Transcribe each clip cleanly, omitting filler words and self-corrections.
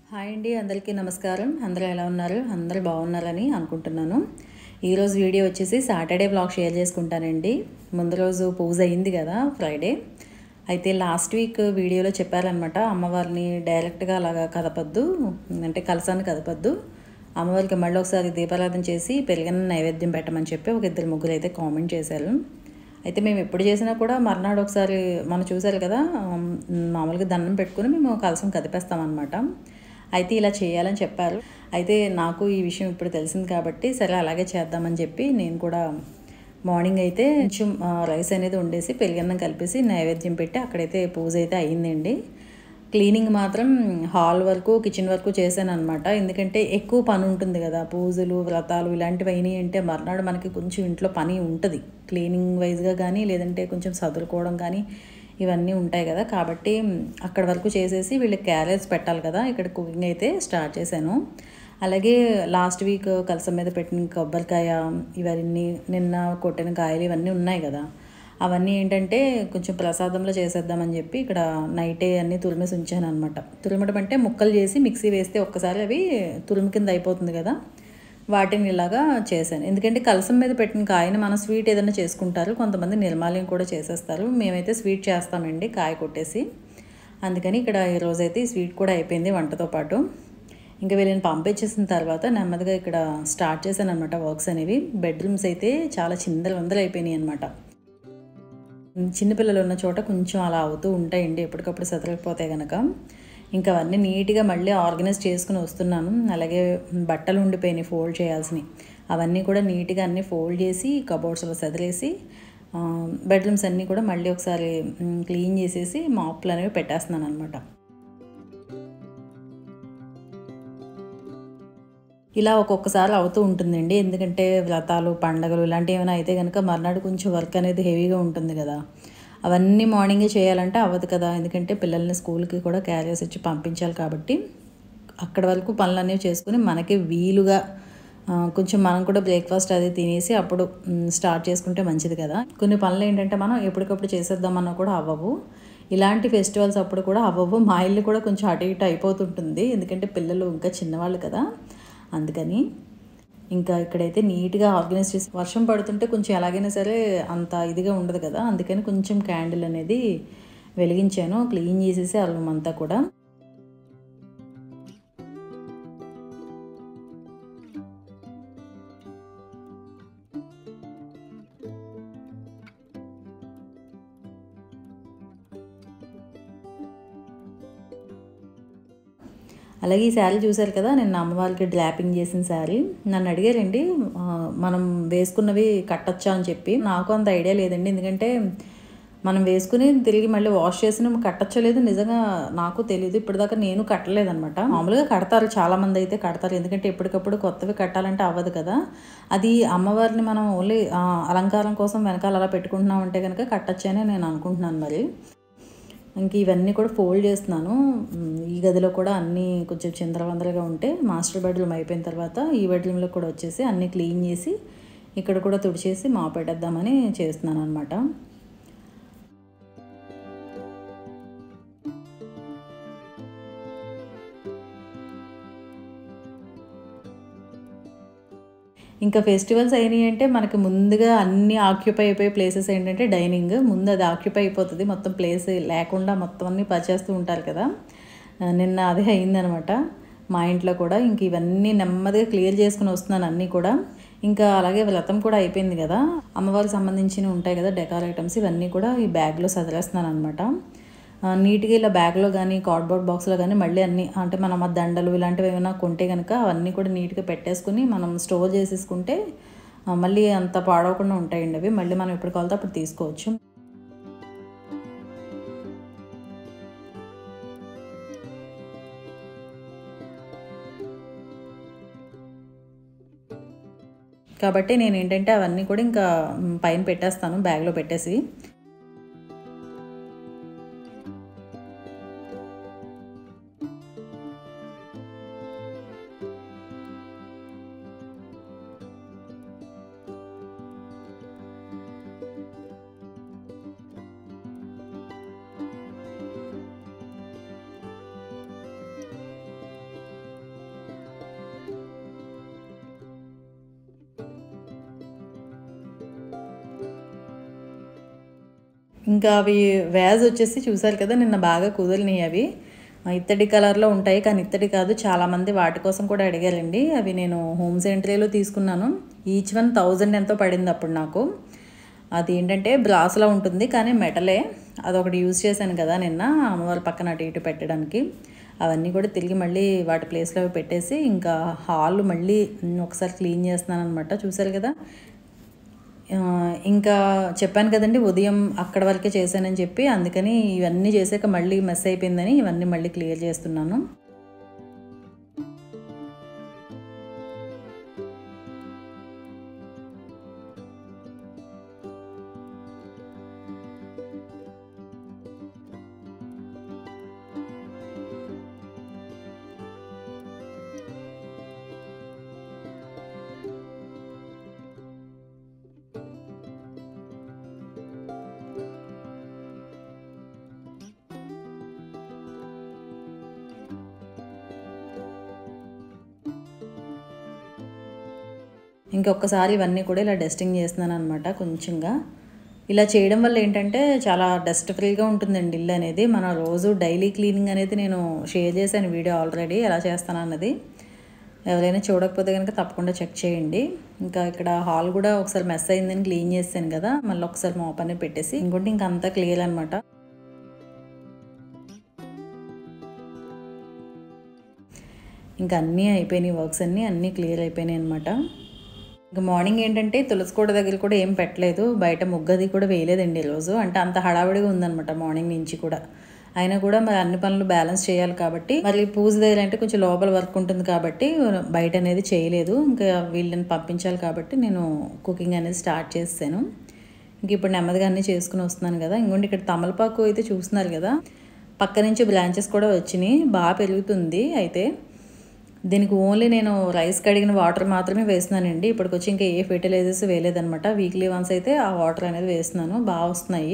Hi అండి, అందరికీ నమస్కారం. అందరూ ఎలా ఉన్నారు? అందరూ బాగున్నారని అనుకుంటున్నాను. ఈరోజు వీడియో వచ్చేసి సాటర్డే బ్లాగ్ షేర్ చేసుకుంటానండి. ముందు రోజు పూజ అయింది కదా, ఫ్రైడే. అయితే లాస్ట్ వీక్ వీడియోలో చెప్పారనమాట, అమ్మవారిని డైరెక్ట్గా అలాగా కదపద్దు, అంటే కలసాన్ని కదపద్దు, అమ్మవారికి మళ్ళీ ఒకసారి దీపారాధన చేసి పెరిగిన నైవేద్యం పెట్టమని చెప్పి ఒక ఇద్దరు ముగ్గురు అయితే కామెంట్ చేశారు. అయితే మేము ఎప్పుడు చేసినా కూడా మర్నాడు ఒకసారి మనం చూసారు కదా, మామూలుగా దండం పెట్టుకుని మేము కలసం కదిపేస్తామన్నమాట. అయితే ఇలా చేయాలని చెప్పారు. అయితే నాకు ఈ విషయం ఇప్పుడు తెలిసింది కాబట్టి సరే అలాగే చేద్దామని చెప్పి నేను కూడా మార్నింగ్ అయితే కొంచెం రైస్ అనేది వండేసి పెరుగన్నం కలిపేసి నైవేద్యం పెట్టి అక్కడైతే పూజ అయితే అయ్యిందండి. క్లీనింగ్ మాత్రం హాల్ వరకు కిచెన్ వరకు చేశాను అనమాట. ఎందుకంటే ఎక్కువ పని ఉంటుంది కదా, పూజలు వ్రతాలు ఇలాంటివి అయినాయి అంటే మర్నాడు మనకి కొంచెం ఇంట్లో పని ఉంటుంది, క్లీనింగ్ వైజ్గా కానీ లేదంటే కొంచెం సదురుకోవడం కానీ ఇవన్నీ ఉంటాయి కదా. కాబట్టి అక్కడ వరకు చేసేసి వీళ్ళకి క్యారేజ్ పెట్టాలి కదా, ఇక్కడ కుకింగ్ అయితే స్టార్ట్ చేశాను. అలాగే లాస్ట్ వీక్ కలసం మీద పెట్టిన కొబ్బరికాయ ఇవన్నీ, నిన్న కొట్టిన కాయలు ఇవన్నీ ఉన్నాయి కదా, అవన్నీ ఏంటంటే కొంచెం ప్రసాదంలో చేసేద్దామని చెప్పి ఇక్కడ నైటే అన్నీ తురిమేసి ఉంచాను అనమాట. తురిమడం అంటే ముక్కలు చేసి మిక్సీ వేస్తే ఒక్కసారి అవి తురుము కింద అయిపోతుంది కదా, వాటిని ఇలాగా చేశాను. ఎందుకంటే కలసం మీద పెట్టిన కాయని మనం స్వీట్ ఏదైనా చేసుకుంటారు, కొంతమంది నిర్మాల్యం కూడా చేసేస్తారు. మేమైతే స్వీట్ చేస్తామండి కాయ కొట్టేసి. అందుకని ఇక్కడ ఈరోజైతే ఈ స్వీట్ కూడా అయిపోయింది వంటతో పాటు. ఇంకా వీళ్ళని పంపించేసిన తర్వాత నెమ్మదిగా ఇక్కడ స్టార్ట్ చేశాను అనమాట వర్క్స్ అనేవి. బెడ్రూమ్స్ అయితే చాలా చిందరవందలు అయిపోయినాయి అనమాట. చిన్నపిల్లలు ఉన్న చోట కొంచెం అలా అవుతూ ఉంటాయండి, ఎప్పటికప్పుడు సదరకపోతే కనుక. ఇంకా అవన్నీ నీట్గా మళ్ళీ ఆర్గనైజ్ చేసుకుని వస్తున్నాను. అలాగే బట్టలు ఉండిపోయినాయి ఫోల్డ్ చేయాల్సినవి, అవన్నీ కూడా నీట్గా అన్నీ ఫోల్డ్ చేసి కబోర్డ్స్లో సదిరేసి బెడ్రూమ్స్ అన్నీ కూడా మళ్ళీ ఒకసారి క్లీన్ చేసేసి మాప్లు అనేవి పెట్టేస్తున్నాను అనమాట. ఇలా ఒక్కొక్కసారి అవుతూ ఉంటుందండి, ఎందుకంటే వ్రతాలు పండగలు ఇలాంటివి ఏమైనా అయితే కనుక మర్నాడు కొంచెం వర్క్ అనేది హెవీగా ఉంటుంది కదా. అవన్నీ మార్నింగే చేయాలంటే అవ్వదు కదా, ఎందుకంటే పిల్లల్ని స్కూల్కి కూడా క్యారియర్స్ ఇచ్చి పంపించాలి కాబట్టి అక్కడ వరకు పనులన్నీ చేసుకుని మనకి వీలుగా కొంచెం మనం కూడా బ్రేక్ఫాస్ట్ అది తినేసి అప్పుడు స్టార్ట్ చేసుకుంటే మంచిది కదా. కొన్ని పనులు ఏంటంటే మనం ఎప్పటికప్పుడు చేసేద్దామన్నా కూడా అవ్వవు, ఇలాంటి ఫెస్టివల్స్ అప్పుడు కూడా అవ్వవు. మా ఇల్లు కూడా కొంచెం అటు ఇటు అయిపోతుంటుంది, ఎందుకంటే పిల్లలు ఇంకా చిన్నవాళ్ళు కదా, అందుకని. ఇంకా ఇక్కడైతే నీట్గా ఆర్గనైజ్ చేసి, వర్షం పడుతుంటే కొంచెం ఎలాగైనా సరే అంత ఇదిగా ఉండదు కదా, అందుకని కొంచెం క్యాండిల్ అనేది వెలిగించాను, క్లీన్ చేసేసి ఆ రూమ్ అంతా కూడా. అలాగే ఈ శారీ చూశారు కదా, నేను అమ్మవారికి డ్రాపింగ్ చేసిన శారీ. నన్ను అడిగారండి మనం వేసుకున్నవి కట్టచ్చా అని చెప్పి. నాకు అంత ఐడియా లేదండి, ఎందుకంటే మనం వేసుకుని తిరిగి మళ్ళీ వాష్ చేసిన కట్టచ్చో లేదు నిజంగా నాకు తెలియదు. ఇప్పటిదాకా నేను కట్టలేదనమాట. మామూలుగా కడతారు, చాలామంది అయితే కడతారు, ఎందుకంటే ఎప్పటికప్పుడు కొత్తవి కట్టాలంటే అవ్వదు కదా. అది అమ్మవారిని మనం ఓన్లీ అలంకారం కోసం వెనకాల అలా పెట్టుకుంటున్నాం అంటే కనుక కట్టచ్చని నేను అనుకుంటున్నాను. మరి ఇంక ఇవన్నీ కూడా ఫోల్డ్ చేస్తున్నాను. ఈ గదిలో కూడా అన్నీ కొంచెం చిందరవందరగా ఉంటే మాస్టర్ బెడ్రూమ్ అయిపోయిన తర్వాత ఈ బెడ్రూమ్లో కూడా వచ్చేసి అన్నీ క్లీన్ చేసి ఇక్కడ కూడా తుడిచేసి పెట్టేద్దామని చేస్తున్నాను అనమాట. ఇంకా ఫెస్టివల్స్ అయినాయి అంటే మనకి ముందుగా అన్నీ ఆక్యుపై అయిపోయే ప్లేసెస్ ఏంటంటే డైనింగ్, ముందు అది ఆక్యుపై అయిపోతుంది, మొత్తం ప్లేస్ లేకుండా మొత్తం అన్నీ పనిచేస్తూ ఉంటారు కదా. నిన్న అదే అయిందనమాట మా ఇంట్లో కూడా. ఇంక ఇవన్నీ నెమ్మదిగా క్లియర్ చేసుకుని వస్తున్నాను అన్నీ కూడా. ఇంకా అలాగే వ్రతం కూడా అయిపోయింది కదా, అమ్మవారికి సంబంధించినవి ఉంటాయి కదా డెకార్ ఐటమ్స్, ఇవన్నీ కూడా ఈ బ్యాగ్లో సదిరేస్తున్నాను అనమాట. నీట్గా ఇలా బ్యాగ్లో కానీ కార్డ్బోర్డ్ బాక్స్లో కానీ మళ్ళీ అన్నీ, అంటే మనం ఆ దండలు ఇలాంటివి ఏమైనా కొంటే కనుక అవన్నీ కూడా నీట్గా పెట్టేసుకుని మనం స్టోర్ చేసేసుకుంటే మళ్ళీ అంత పాడవకుండా ఉంటాయండి అవి, మళ్ళీ మనం ఎప్పుడు కావాలితే అప్పుడు తీసుకోవచ్చు. కాబట్టి నేను ఏంటంటే అవన్నీ కూడా ఇంకా పైన పెట్టేస్తాను బ్యాగ్లో పెట్టేసి. ఇంకా అవి వ్యాజ్ వచ్చేసి చూసారు కదా, నిన్న బాగా కుదిరినాయి. అవి ఇత్తడి కలర్లో ఉంటాయి, కానీ ఇత్తడి కాదు. చాలామంది వాటి కోసం కూడా అడిగారండి. అవి నేను హోమ్ సెంట్రీలో తీసుకున్నాను. ఈచ్ వన్ 1000 ఎంతో పడింది అప్పుడు నాకు. అది ఏంటంటే బ్రాస్లా ఉంటుంది, కానీ మెటలే. అదొకటి యూజ్ చేశాను కదా నిన్న అమ్మవారి పక్కన అటు ఇటు పెట్టడానికి. అవన్నీ కూడా తిరిగి మళ్ళీ వాటి ప్లేస్లో పెట్టేసి ఇంకా హాల్ మళ్ళీ ఒకసారి క్లీన్ చేస్తున్నాను అనమాట. చూసారు కదా, ఇంకా చెప్పాను కదండి ఉదయం అక్కడ వరకే చేశానని చెప్పి, అందుకని ఇవన్నీ చేసాక మళ్ళీ మెస్ అయిపోయిందని ఇవన్నీ మళ్ళీ క్లియర్ చేస్తున్నాను. ఇంకొకసారి ఇవన్నీ కూడా ఇలా డస్టింగ్ చేస్తున్నాను అనమాట కొంచెంగా. ఇలా చేయడం వల్ల ఏంటంటే చాలా డస్ట్ ఫ్రీగా ఉంటుందండి ఇల్లు అనేది. మన రోజు డైలీ క్లీనింగ్ అనేది నేను షేర్ చేశాను వీడియో ఆల్రెడీ, ఎలా చేస్తాను అన్నది. ఎవరైనా చూడకపోతే కనుక తప్పకుండా చెక్ చేయండి. ఇంకా ఇక్కడ హాల్ కూడా ఒకసారి మెస్ అయిందని క్లీన్ చేశాను కదా, మళ్ళీ ఒకసారి మోప్ అనేది పెట్టేసి ఇంకోటి ఇంకా అంతా క్లియర్ అనమాట. ఇంకా అన్నీ అయిపోయినాయి, వర్క్స్ అన్నీ క్లియర్ అయిపోయినాయి అనమాట. ఇంకా మార్నింగ్ ఏంటంటే తులసి కోట దగ్గర కూడా ఏం పెట్టలేదు, బయట ముగ్గది కూడా వేయలేదండి ఈరోజు. అంటే అంత హడావిడిగా ఉందనమాట మార్నింగ్ నుంచి కూడా. అయినా కూడా మరి అన్ని పనులు బ్యాలెన్స్ చేయాలి కాబట్టి, మరి పూజ దగ్గర అంటే కొంచెం లోపల వర్క్ ఉంటుంది కాబట్టి బయట అనేది చేయలేదు. ఇంకా వీళ్ళని పంపించాలి కాబట్టి నేను కుకింగ్ అనేది స్టార్ట్ చేసాను. ఇంక ఇప్పుడు నెమ్మదిగా అన్నీ చేసుకుని వస్తున్నాను కదా. ఇంకోటి ఇక్కడ తమలపాకు అయితే చూస్తున్నారు కదా, పక్క నుంచి బ్రాంచెస్ కూడా వచ్చినాయి, బాగా పెరుగుతుంది. అయితే దీనికి ఓన్లీ నేను రైస్ కడిగిన వాటర్ మాత్రమే వేస్తున్నానండి. ఇప్పటికొచ్చి ఇంకా ఏ ఫెర్టిలైజర్స్ వేయలేదనమాట. వీక్లీ వన్స్ అయితే ఆ వాటర్ అనేది వేస్తున్నాను, బాగా వస్తున్నాయి.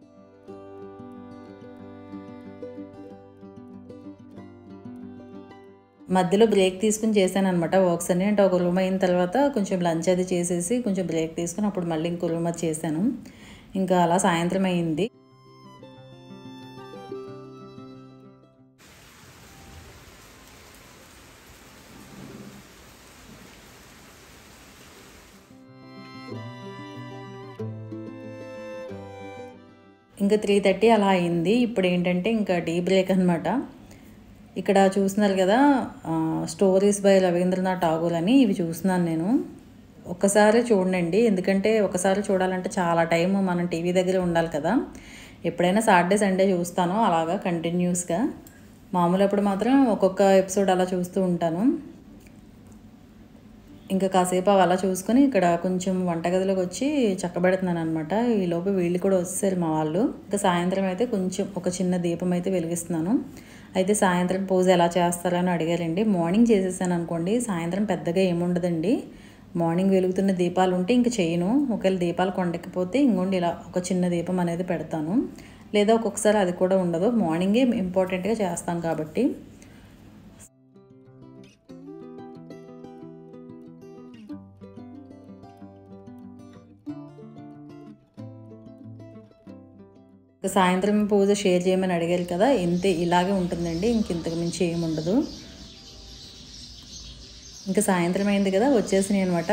మధ్యలో బ్రేక్ తీసుకుని చేశాను అనమాట వర్క్స్ అన్ని. అంటే ఒక రూమ్ అయిన తర్వాత కొంచెం లంచ్ అది చేసేసి కొంచెం బ్రేక్ తీసుకుని అప్పుడు మళ్ళీ ఇంకో రూమ్ అది చేశాను. ఇంకా అలా సాయంత్రం అయింది. ఇంకా 3:30 అలా అయింది. ఇప్పుడు ఏంటంటే ఇంకా టీ బ్రేక్ అనమాట. ఇక్కడ చూస్తున్నారు కదా, స్టోరీస్ బై రవీంద్రనాథ్ ఠాగూర్ అని ఇవి చూస్తున్నాను నేను. ఒక్కసారి చూడండి, ఎందుకంటే ఒకసారి చూడాలంటే చాలా టైం మనం టీవీ దగ్గర ఉండాలి కదా. ఎప్పుడైనా సాటర్డే సండే చూస్తాను అలాగా కంటిన్యూస్గా. మామూలు అప్పుడు మాత్రం ఒక్కొక్క ఎపిసోడ్ అలా చూస్తూ ఉంటాను. ఇంకా కాసేపు అలా చూసుకొని ఇక్కడ కొంచెం వంటగదిలోకి వచ్చి చక్కబెడుతున్నాను అనమాట. ఈలోపు వీళ్ళు కూడా వచ్చేసారు మా వాళ్ళు. ఇంకా సాయంత్రం అయితే కొంచెం ఒక చిన్న దీపం అయితే వెలిగిస్తున్నాను. అయితే సాయంత్రం పూజ ఎలా చేస్తారని అడిగారండి. మార్నింగ్ చేసేసాను అనుకోండి, సాయంత్రం పెద్దగా ఏముండదండి. మార్నింగ్ వెలుగుతున్న దీపాలు ఉంటే ఇంక చేయను. ఒకవేళ దీపాలు కొండకపోతే ఇంకోండి ఇలా ఒక చిన్న దీపం అనేది పెడతాను. లేదా ఒక్కొక్కసారి అది కూడా ఉండదు, మార్నింగే ఇంపార్టెంట్గా చేస్తాం కాబట్టి. సాయంత్రం పూజ షేర్ చేయమని అడిగారు కదా, ఇంతే, ఇలాగే ఉంటుందండి. ఇంతకు మించి ఏముండదు. ఇంకా సాయంత్రం అయింది కదా, వచ్చేసినాయి అనమాట.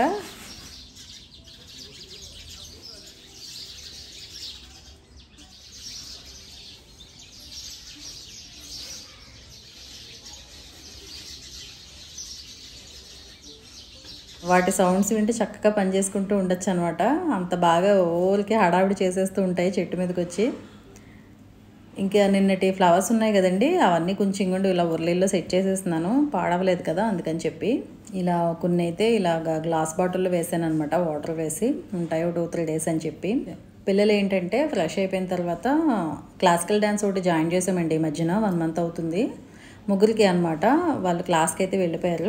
వాటి సౌండ్స్ వింటే చక్కగా పనిచేసుకుంటూ ఉండొచ్చు అనమాట. అంత బాగా ఓరికి హడావిడి చేసేస్తూ ఉంటాయి చెట్టు మీదకి వచ్చి. ఇంకా నిన్నటి ఫ్లవర్స్ ఉన్నాయి కదండి, అవన్నీ కొంచెం ఇంకొండి ఇలా ఉర్లీల్లో సెట్ చేసేస్తున్నాను, పాడవలేదు కదా అందుకని చెప్పి. ఇలా కొన్ని అయితే ఇలాగ గ్లాస్ బాటిల్లో వేసాను అనమాట, వాటర్ వేసి ఉంటాయి 2-3 డేస్ అని చెప్పి. పిల్లలు ఏంటంటే ఫ్రెష్ అయిపోయిన తర్వాత క్లాసికల్ డ్యాన్స్ ఒకటి జాయిన్ చేసామండి ఈ మధ్యన, 1 మంత్ అవుతుంది. ముగ్గురికి అనమాట. వాళ్ళు క్లాస్కి అయితే వెళ్ళిపోయారు.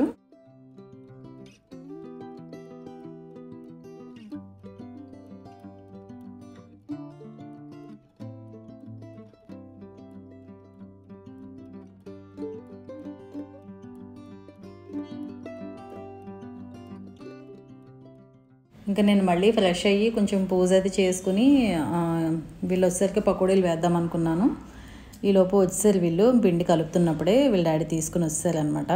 ఇంకా నేను మళ్ళీ ఫ్రెష్ అయ్యి కొంచెం పూజ అది చేసుకుని వీళ్ళు వచ్చేసరికి పకోడీలు వేద్దాం అనుకున్నాను. ఈలోపు వచ్చేసారు వీళ్ళు. పిండి కలుపుతున్నప్పుడే వీళ్ళ డాడీ తీసుకుని వచ్చేసారనమాట.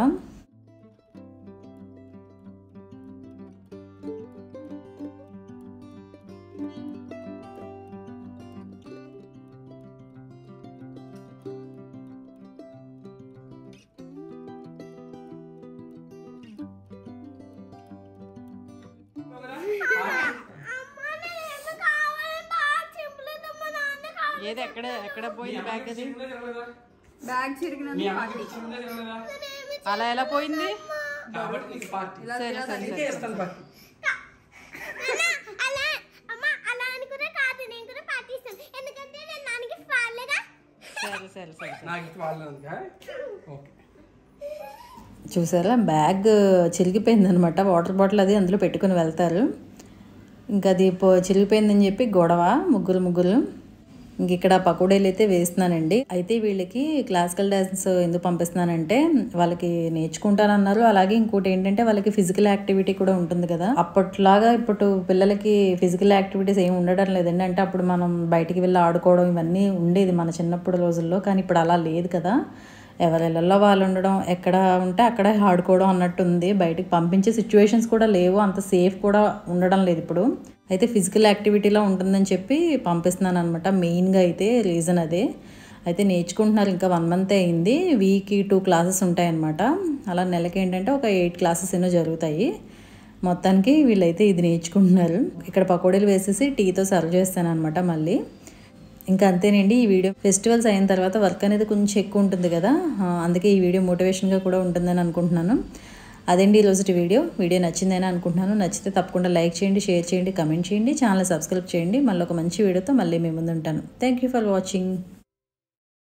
ఏది ఎక్కడ పోయింది బ్యాగ్? అది బ్యాగ్ చిరిగినందుకు అలా ఎలా పోయింది? చూసారా బ్యాగ్ చిరిగిపోయింది అనమాట. వాటర్ బాటిల్ అది అందులో పెట్టుకుని వెళ్తారు. ఇంకా అది చిరిగిపోయిందని చెప్పి గొడవ ముగ్గురు. ఇంక ఇక్కడ పకోడీలు అయితే వేస్తున్నానండి. అయితే వీళ్ళకి క్లాసికల్ డ్యాన్స్ ఎందుకు పంపిస్తున్నానంటే వాళ్ళకి నేర్చుకుంటానన్నారు. అలాగే ఇంకోటి ఏంటంటే వాళ్ళకి ఫిజికల్ యాక్టివిటీ కూడా ఉంటుంది కదా. అప్పట్లాగా ఇప్పుడు పిల్లలకి ఫిజికల్ యాక్టివిటీస్ ఏమి ఉండడం లేదండి. అంటే అప్పుడు మనం బయటికి వెళ్ళి ఆడుకోవడం ఇవన్నీ ఉండేది మన చిన్నప్పుడు రోజుల్లో. కానీ ఇప్పుడు అలా లేదు కదా. ఎవరిళ్ళల్లో వాళ్ళు ఉండడం, ఎక్కడ ఉంటే అక్కడ ఆడుకోవడం అన్నట్టు ఉంది. బయటకు పంపించే సిచ్యువేషన్స్ కూడా లేవు, అంత సేఫ్ కూడా ఉండడం లేదు ఇప్పుడు. అయితే ఫిజికల్ యాక్టివిటీలో ఉంటుందని చెప్పి పంపిస్తున్నాను అనమాట. మెయిన్గా అయితే రీజన్ అదే. అయితే నేర్చుకుంటున్నారు. ఇంకా 1 month అయింది. వీక్కి 2 classes ఉంటాయన్నమాట. అలా నెలకి ఏంటంటే ఒక 8 classes ఎన్నో జరుగుతాయి. మొత్తానికి వీళ్ళైతే ఇది నేర్చుకుంటున్నారు. ఇక్కడ పకోడీలు వేసేసి టీతో సర్వ్ చేస్తాను అనమాట మళ్ళీ. ఇంకా అంతేనండి ఈ వీడియో. ఫెస్టివల్స్ అయిన తర్వాత వర్క్ అనేది కొంచెం ఎక్కువ ఉంటుంది కదా, అందుకే ఈ వీడియో మోటివేషన్గా కూడా ఉంటుందని అనుకుంటున్నాను. అదండి ఈరోజు వీడియో నచ్చిందని అనుకుంటున్నాను. నచ్చితే తప్పకుండా లైక్ చేయండి, షేర్ చేయండి, కమెంట్ చేయండి, ఛానల్ సబ్స్క్రైబ్ చేయండి. మళ్ళీ ఒక మంచి వీడియోతో మళ్ళీ మీ ముందు ఉంటాను. Thank you for watching.